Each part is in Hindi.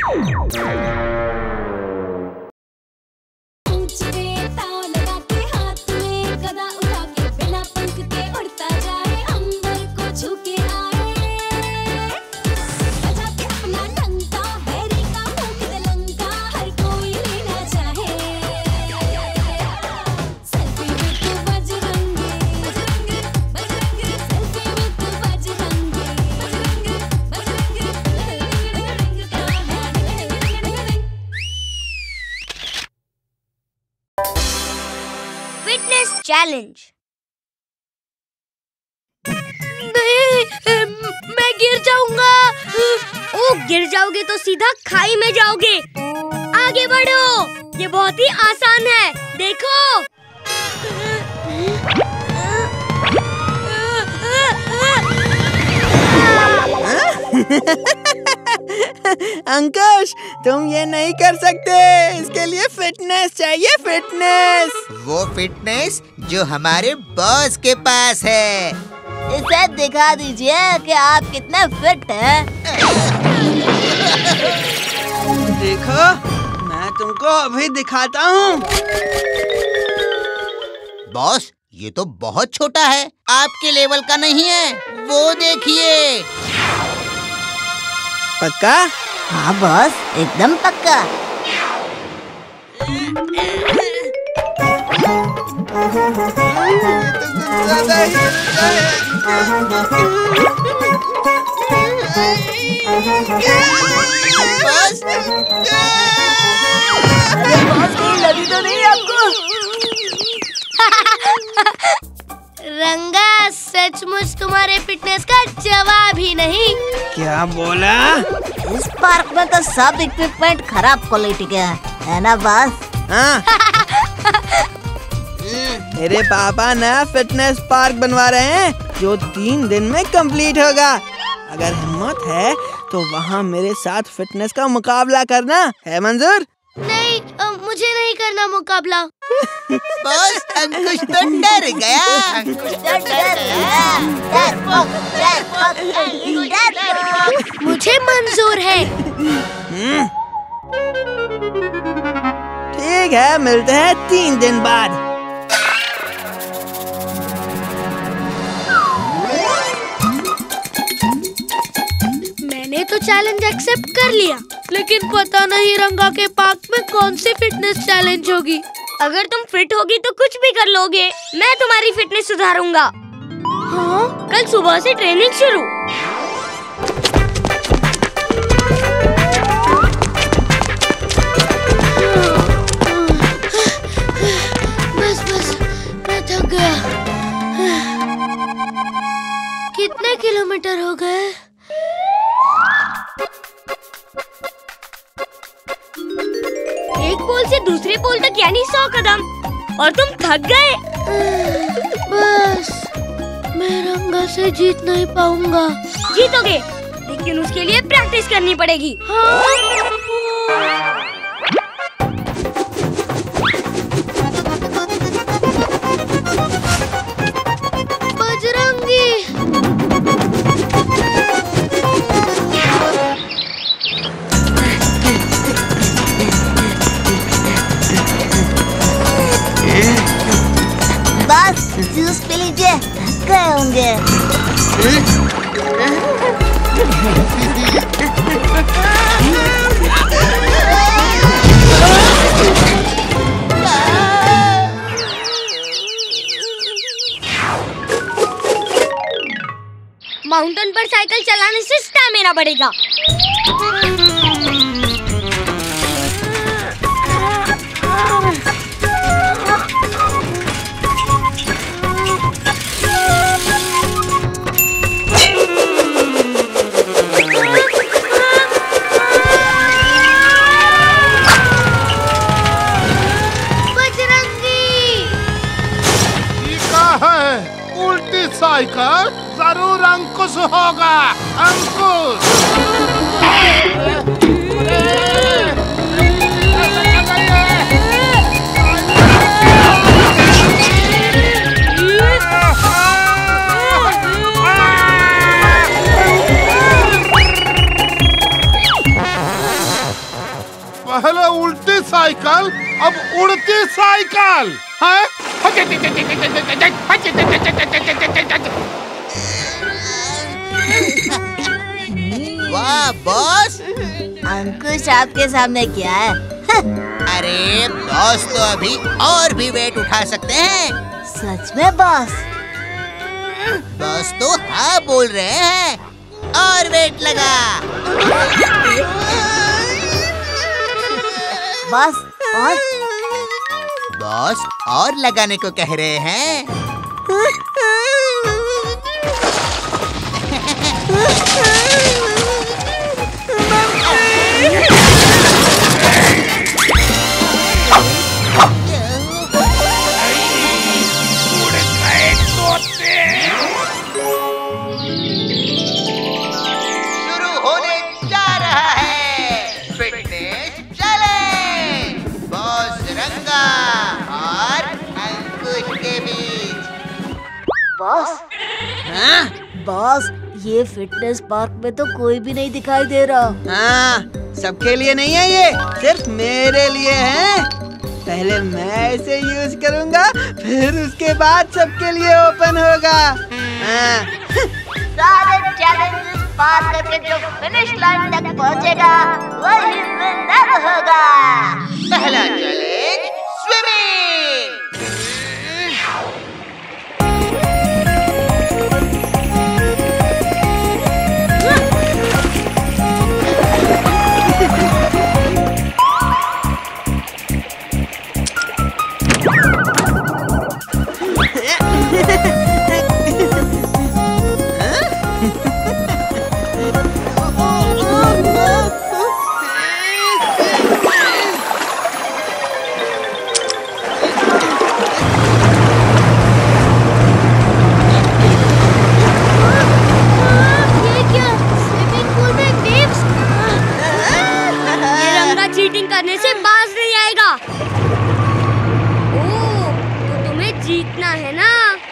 चैलेंज। नहीं, मैं गिर जाऊंगा। ओ, गिर जाओगे तो सीधा खाई में जाओगे। आगे बढ़ो, ये बहुत ही आसान है, देखो। अंकुश, तुम ये नहीं कर सकते। इसके लिए फिटनेस चाहिए, फिटनेस। वो फिटनेस जो हमारे बॉस के पास है। इसे दिखा दीजिए कि आप कितने फिट हैं। देखो, मैं तुमको अभी दिखाता हूँ। बॉस, ये तो बहुत छोटा है, आपके लेवल का नहीं है। वो देखिए। पक्का? हाँ बॉस, एकदम पक्का। बॉस, लगी तो नहीं आपको? रंगा, सचमुच तुम्हारे फिटनेस का जवाब ही नहीं। क्या बोला? इस पार्क में तो सब इक्विपमेंट खराब क्वालिटी के है ना बॉस? हाँ। मेरे पापा नया फिटनेस पार्क बनवा रहे हैं जो 3 दिन में कंप्लीट होगा। अगर हिम्मत है तो वहाँ मेरे साथ फिटनेस का मुकाबला करना है। मंजूर? नहीं, मुझे नहीं करना मुकाबला। बॉस, अंकुश तो डर गया। अंकुश तो डर गया। मुझे मंजूर है। ठीक है, मिलते हैं 3 दिन बाद। मैंने तो चैलेंज एक्सेप्ट कर लिया, लेकिन पता नहीं रंगा के पार्क में कौन सी फिटनेस चैलेंज होगी। अगर तुम फिट होगी तो कुछ भी कर लोगे। मैं तुम्हारी फिटनेस सुधारूंगा। हाँ, कल सुबह से ट्रेनिंग शुरू। बस, मैं थक गया। कितने किलोमीटर हो गए? एक पोल से दूसरे पोल तक यानी 100 कदम, और तुम थक गए। बस, मैं रंगा से जीत नहीं पाऊंगा। जीतोगे, लेकिन उसके लिए प्रैक्टिस करनी पड़ेगी। हाँ? बजरंगी। बस, जूस पी लीजिए, थक गए होंगे। माउंटेन पर साइकिल चलाने से स्टैमिना बढ़ेगा। साइकिल जरूर अंकुश होगा। अंकुश, पहले उल्टी साइकिल अब उड़ती साइकिल है। वाह बॉस, अंकुश आपके सामने क्या है? अरे बॉस तो अभी और भी वेट उठा सकते हैं। सच में बॉस? बॉस तो हाँ बोल रहे हैं, और वेट लगा। बॉस और बॉस और लगाने को कह रहे हैं। शुरू होने जा रहा है फिटनेस चैलेंज, बॉस रंगा और अंकुश के बीच। बॉस हाँ बॉस, ये फिटनेस पार्क में तो कोई भी नहीं दिखाई दे रहा। हाँ, सबके लिए नहीं है, ये सिर्फ मेरे लिए है। पहले मैं इसे यूज करूंगा, फिर उसके बाद सबके लिए ओपन होगा। हाँ। सारे चैलेंजेस पार करके जो फिनिश लाइन तक पहुंचेगा वही विनर होगा। पहला चैलेंज स्विमिंग। चीटिंग करने से बाज नहीं आएगा। ओह, तो तुम्हें जीतना है ना?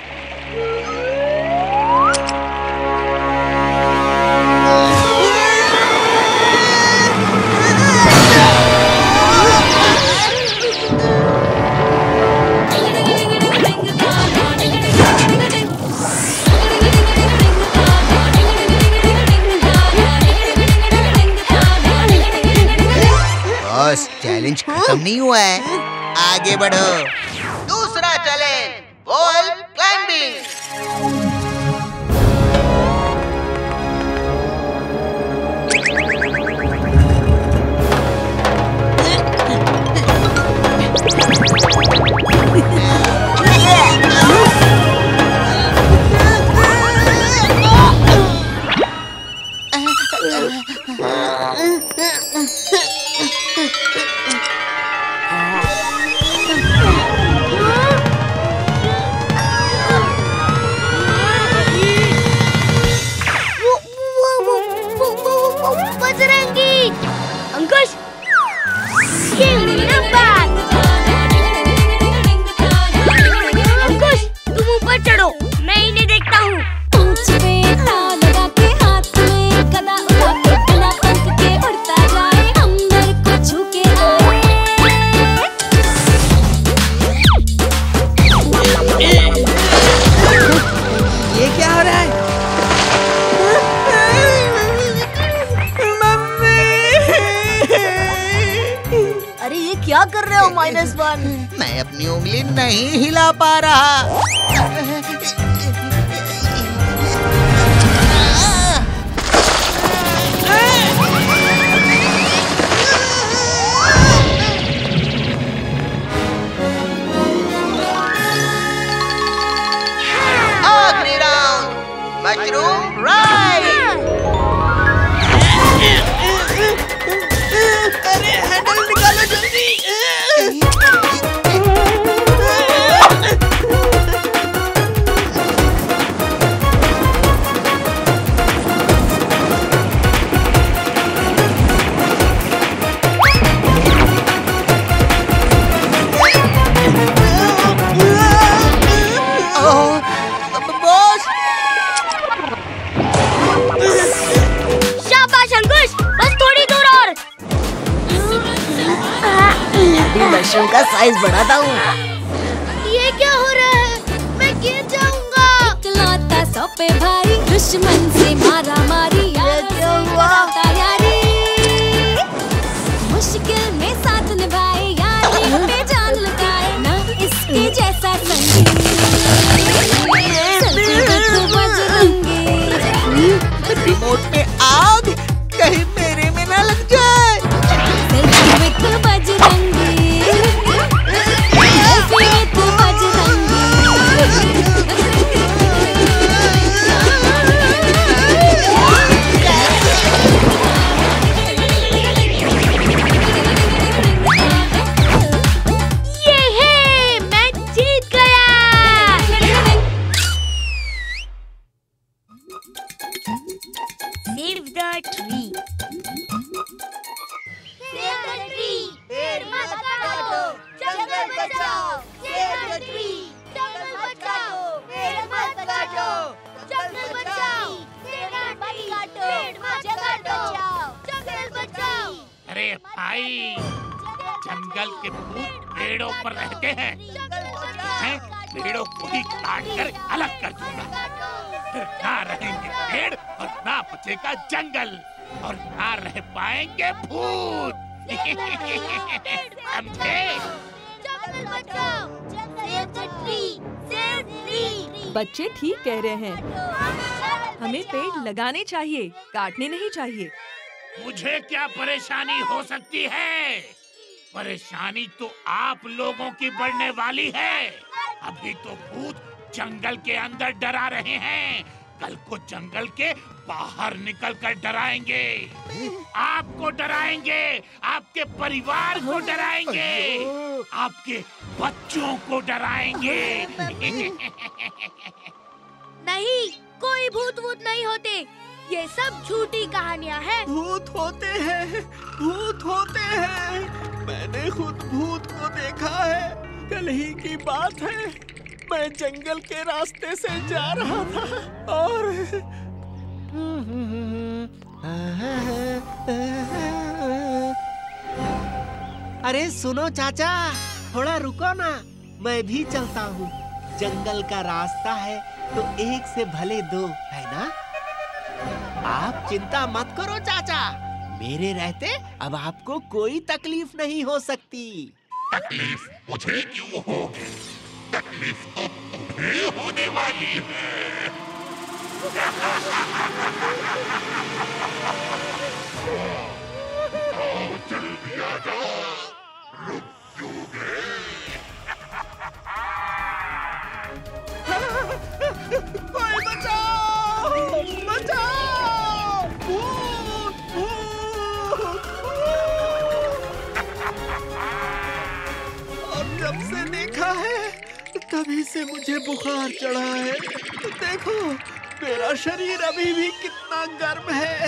बॉस, चैलेंज खत्म नहीं हुआ है, आगे बढ़ो। दूसरा challenge wall climbing. Bajrangi, Ankush, Ankush, तुम ऊपर चढ़ो, मैं इन्हें देखता हूँ। ये क्या हो रहा है? अरे ये क्या कर रहे हो -1? मैं अपनी उंगली नहीं हिला पा रहा। आखिरी राउंड, मशरूम राइड। अरे हैंडल निकालो जल्दी। मशरूम का साइज बढ़ाता हूँ। ये क्या हो रहा है? मैं गिर जाऊंगा। इकलौता सौंपे भाई, दुश्मन से मारा मारी, यारी मुश्किल में साथ निभाए, यारी पे जान लगाए, ना इसके जैसा संगी। रिमोट पे आग, कहीं मेरे में ना लग जाए। Save the tree. Save the tree. पेड़ मत काटो, जंगल बचाओ। Save the tree. जंगल बचाओ, पेड़ मत काटो, जंगल बचाओ। Save the tree. पेड़ मत काटो, जंगल बचाओ। अरे भाई, जंगल के भूत पेड़ों पर रहते हैं। मैं पेड़ों को ही काट कर अलग कर दूंगा। फिर ना रहेंगे पेड़ और ना बचेगा जंगल और ना रह पाएंगे भूत। समझे? जंगल बचाओ, Save the tree. Save the tree. बच्चे ठीक कह रहे हैं, हमें पेड़ लगाने चाहिए, काटने नहीं चाहिए। मुझे क्या परेशानी हो सकती है? परेशानी तो आप लोगों की बढ़ने वाली है। अभी तो भूत जंगल के अंदर डरा रहे हैं, कल को जंगल के बाहर निकलकर डराएंगे। आपको डराएंगे, आपके परिवार को डराएंगे, आपके बच्चों को डराएंगे। नहीं, कोई भूत वूत नहीं होते, ये सब झूठी कहानियाँ हैं। भूत होते हैं, भूत होते हैं। मैंने खुद भूत को देखा है। कल ही की बात है, मैं जंगल के रास्ते से जा रहा था और अरे सुनो चाचा, थोड़ा रुको ना, मैं भी चलता हूँ। जंगल का रास्ता है तो एक से भले दो, है ना? आप चिंता मत करो चाचा, मेरे रहते अब आपको कोई तकलीफ नहीं हो सकती। तकलीफ मुझे क्यों होगी? तकलीफ तो तुम्हें होने वाली है। जल्दी आ जाओ, रुक क्यों गए? कोई बचाओ, बचाओ! भूत, भूत! और जब से देखा है तभी से मुझे बुखार चढ़ा है। देखो, मेरा शरीर अभी भी कितना गर्म है।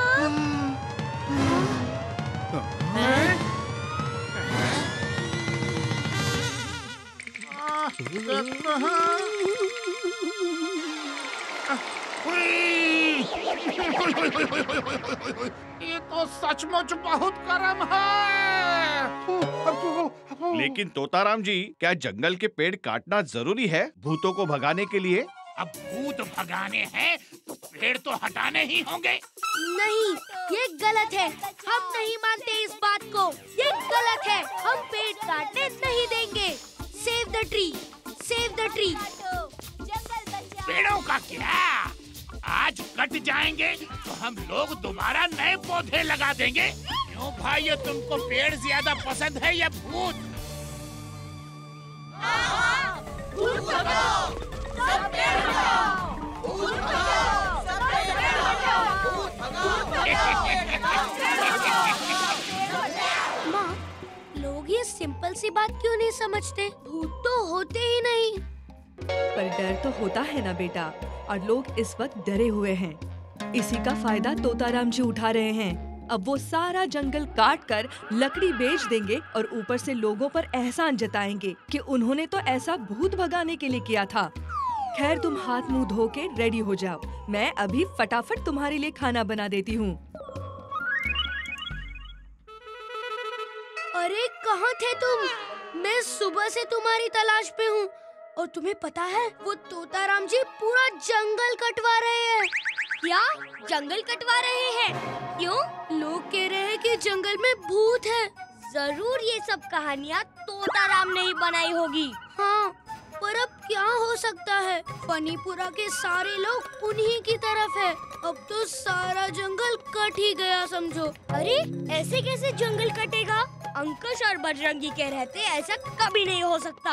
ये तो सचमुच बहुत गर्म है। लेकिन तोताराम जी, क्या जंगल के पेड़ काटना जरूरी है भूतों को भगाने के लिए? अब भूत भगाने हैं तो पेड़ तो हटाने ही होंगे। नहीं, ये गलत है, हम नहीं मानते इस बात को। ये गलत है, हम पेड़ काटने नहीं देंगे। Save the tree, save the tree. पेड़ों का क्या? आज कट जाएंगे तो हम लोग दोबारा नए पौधे लगा देंगे। क्यों भाई, ये तुमको पेड़ ज्यादा पसंद है या भूत? भूत भगाओ, सब पेड़ हटाओ। भूत भगाओ, सब पेड़ हटाओ। भूत भगाओ। माँ, लोग ये सिंपल सी बात क्यों नहीं समझते? भूत तो होते ही नहीं। पर डर तो होता है ना बेटा, और लोग इस वक्त डरे हुए हैं। इसी का फायदा तोताराम जी उठा रहे हैं। अब वो सारा जंगल काट कर लकड़ी बेच देंगे और ऊपर से लोगों पर एहसान जताएंगे कि उन्होंने तो ऐसा भूत भगाने के लिए किया था। खैर, तुम हाथ मुंह धो के रेडी हो जाओ, मैं अभी फटाफट तुम्हारे लिए खाना बना देती हूँ। अरे कहाँ थे तुम? मैं सुबह से तुम्हारी तलाश पे हूँ। और तुम्हें पता है वो तोताराम जी पूरा जंगल कटवा रहे हैं। क्या जंगल कटवा रहे हैं? क्यों? लोग कह रहे हैं कि जंगल में भूत है। जरूर ये सब कहानियाँ तोताराम ने ही बनाई होगी। हाँ, पर अब क्या हो सकता है? फनीपुरा के सारे लोग उन्हीं की तरफ है। अब तो सारा जंगल कट ही गया समझो। अरे ऐसे कैसे जंगल कटेगा? अंकुश और बजरंगी कह रहे थे ऐसा कभी नहीं हो सकता।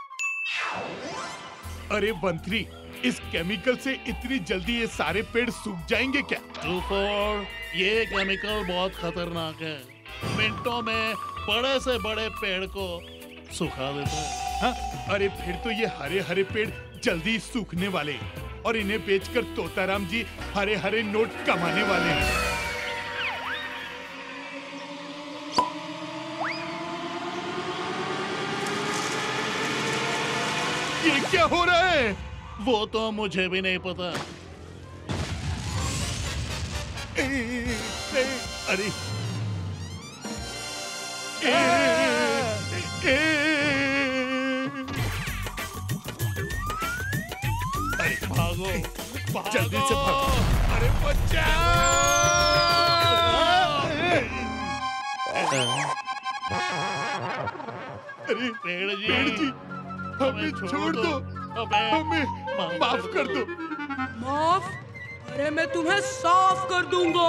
अरे बंत्री, इस केमिकल से इतनी जल्दी ये सारे पेड़ सूख जाएंगे क्या? ये केमिकल बहुत खतरनाक है। मिनटों में बड़े से बड़े पेड़ को सुखा देता है। हाँ? अरे फिर तो ये हरे हरे पेड़ जल्दी सूखने वाले हैं और इन्हें बेचकर तोताराम जी हरे हरे नोट कमाने वाले हैं। ये क्या हो रहा है? वो तो मुझे भी नहीं पता। अरे भागो, जल्दी से भागो। अरे बचाओ! अरे पेड़ जी, हमें छोड़ दो। हमें माफ कर दो। माफ? अरे मैं तुम्हें साफ कर दूंगा।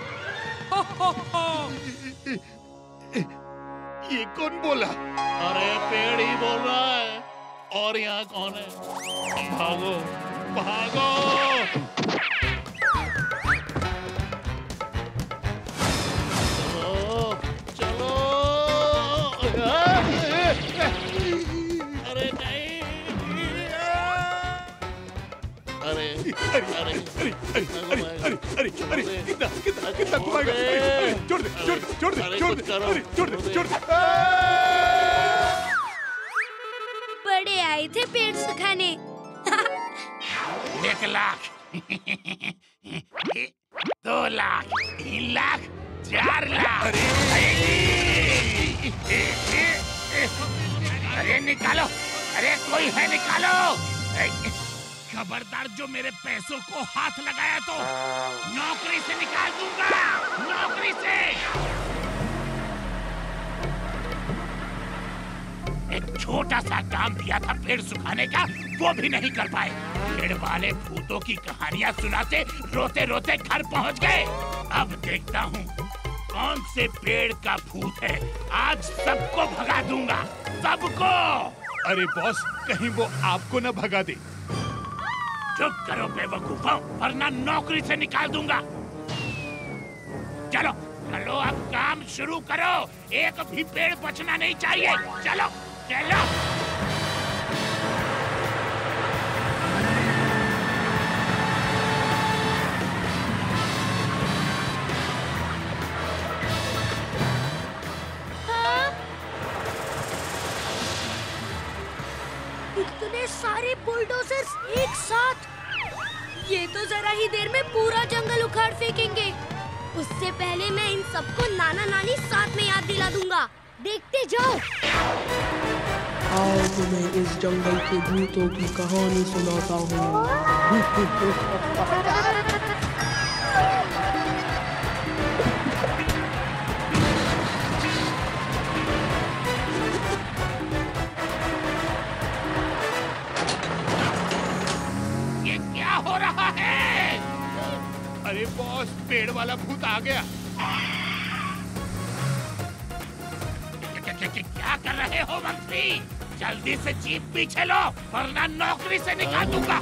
ये कौन बोला? अरे पेड़ ही बोल रहा है। और यहाँ कौन है? भागो, भागो! चलो, चलो! अरे नहीं! अरे, कितना घुमाएगा? छोड़ दे, छोड़ दे, छोड़ दे, छोड़ दे, छोड़ दे, छोड़ दे। बड़े आए थे पेड़ सुखाने। 1 लाख 2 लाख 3 लाख 4 लाख। अरे निकालो! अरे कोई है निकालो! खबरदार, जो मेरे पैसों को हाथ लगाया तो नौकरी से निकाल दूंगा। नौकरी से! एक छोटा सा काम दिया था पेड़ सुखाने का, वो भी नहीं कर पाए। पेड़ वाले भूतों की कहानियां सुनाते रोते रोते घर पहुंच गए। अब देखता हूँ कौन से पेड़ का भूत है। आज सबको भगा दूंगा, सबको। अरे बॉस, कहीं वो आपको न भगा दे। चुप करो बेवकूफों, वरना नौकरी से निकाल दूंगा। चलो चलो, अब काम शुरू करो। एक भी पेड़ बचना नहीं चाहिए। चलो चलो। इतने सारे बुलडोजर्स एक साथ! ये तो जरा ही देर में पूरा जंगल उखाड़ फेंकेंगे। उससे पहले मैं इन सबको नाना नानी साथ में याद दिला दूंगा। देखते जाओ। आओ तुम्हें इस जंगल के भूतों की कहानी सुनाता हूँ। ये क्या हो रहा है? अरे बॉस, पेड़ वाला भूत आ गया। क्या कर रहे हो मंत्री? जल्दी से जीप पीछे लो, वरना नौकरी से निकाल दूंगा।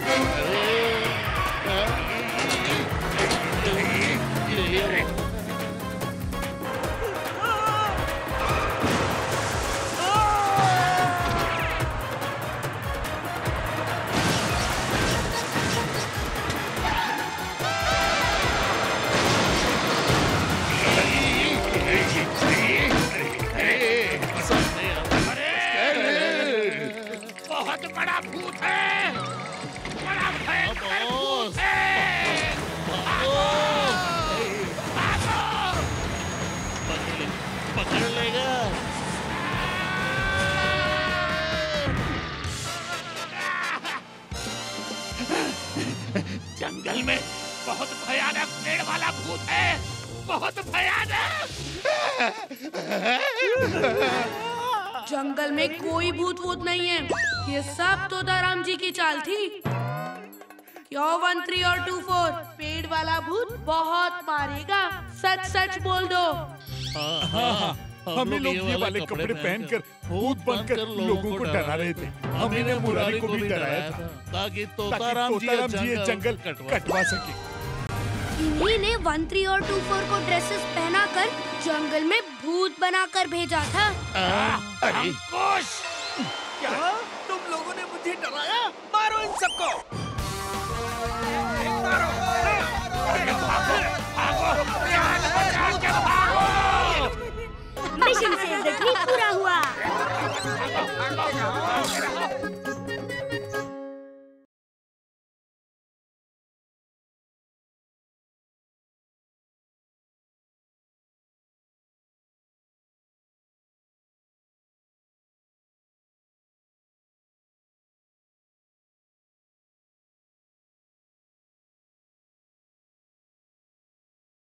बहुत बड़ा भूत है, बड़ा भयंकर भूत है। पकड़ लेगा। बहुत भयानक पेड़ वाला भूत है, बहुत भयानक। जंगल में कोई भूत वूत नहीं है, ये सब तोताराम जी की चाल थी। क्यों 1, 3 और 2, 4 पेड़ वाला भूत बहुत मारेगा, सच सच बोल दो। हम लोग ये वाले कपड़े पहनकर भूत बनकर लोगों को डरा रहे थे। हमने मुरारी को भी डराया था ताकि तोताराम जी ये जंगल कटवा सके। इन्हीं ने 1, 3 और 2, 4 को ड्रेसेस पहनाकर जंगल में भूत बनाकर भेजा था। अंकुश, क्या तुम लोगों ने मुझे डराया? मारो इन सबको। भागो, भागो, जान बचा के भागो।